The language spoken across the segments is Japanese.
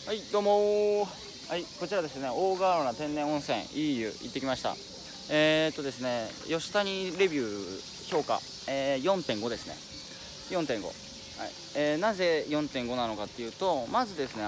はい、どうもはい、こちらですね、大河原天然温泉いい湯行ってきました。ですね、吉谷レビュー評価、4.5 ですね。4.5。はい。なぜ 4.5 なのかっていうと、まずですね、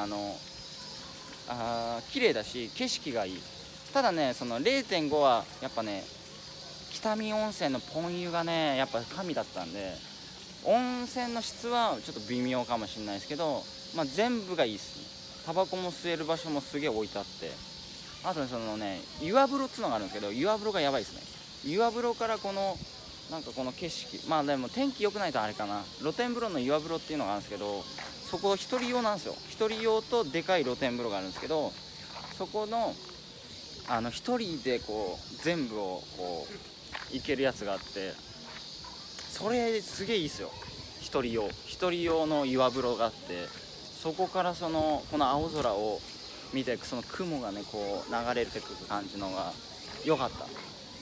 綺麗だし景色がいい。ただね、その 0.5 はやっぱね、北見温泉のポン湯がね、やっぱ神だったんで、温泉の質はちょっと微妙かもしれないですけど、まあ、全部がいいですね。タバコも吸える場所もすげえ置いてあって、あとね、そのね、岩風呂っつうのがあるんですけど、岩風呂がやばいですね。岩風呂からこのなんかこの景色、まあでも天気良くないとあれかな、露天風呂の岩風呂っていうのがあるんですけど、そこ一人用なんですよ。一人用とでかい露天風呂があるんですけど、そこの一人でこう全部をこう行けるやつがあって、それすげえいいっすよ。一人用の岩風呂があって、そこからこの青空を見て、その雲がねこう流れてくる感じのが良かった。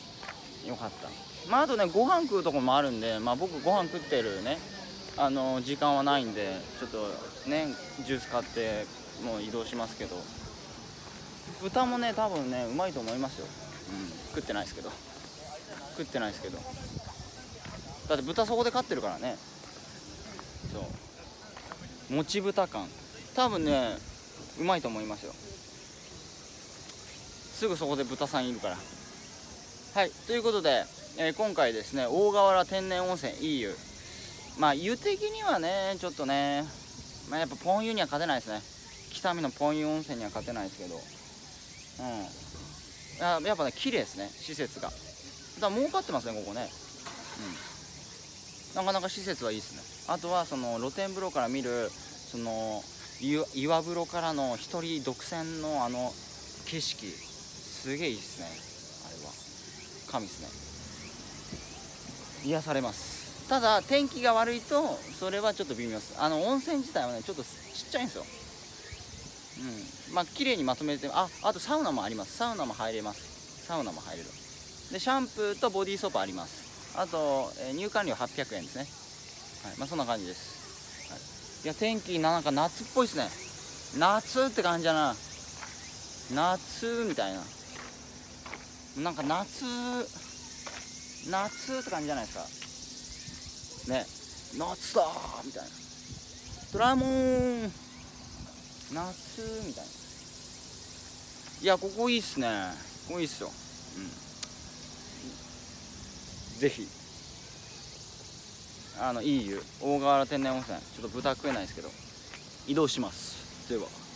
まああとね、ご飯食うとこもあるんで、まあ僕ご飯食ってるね時間はないんで、ちょっとねジュース買ってもう移動しますけど、豚もね多分ねうまいと思いますよ。食ってないですけど、だって豚そこで飼ってるからね。そう、もち豚感、多分ねうまいと思いますよ。すぐそこで豚さんいるから。はい、ということで、今回ですね、大河原天然温泉いい湯、まあ湯的にはねちょっとね、まあ、やっぱポン湯には勝てないですね。北見のポン湯温泉には勝てないですけど、やっぱね綺麗ですね、施設が。だから儲かってますねここね。なかなか施設はいいですね。あとはその露天風呂から見るその岩風呂からの一人独占の景色、すげえいいですね。あれは神ですね。癒されます。ただ天気が悪いとそれはちょっと微妙です。温泉自体はねちょっとちっちゃいんですよ。まあ綺麗にまとめて、あとサウナもあります。サウナも入れる。でシャンプーとボディーソープあります。あと、入館料800円ですね。はい、まあそんな感じです。いや天気なんか夏っぽいですね。夏って感じだな。夏みたいな、なんか夏って感じじゃないですかね。夏だーみたいな、ドラえもん夏みたいな。いやここいいっすね。ここいいっすよ。ぜひいい湯大河原天然温泉、ちょっと豚食えないですけど移動します。では。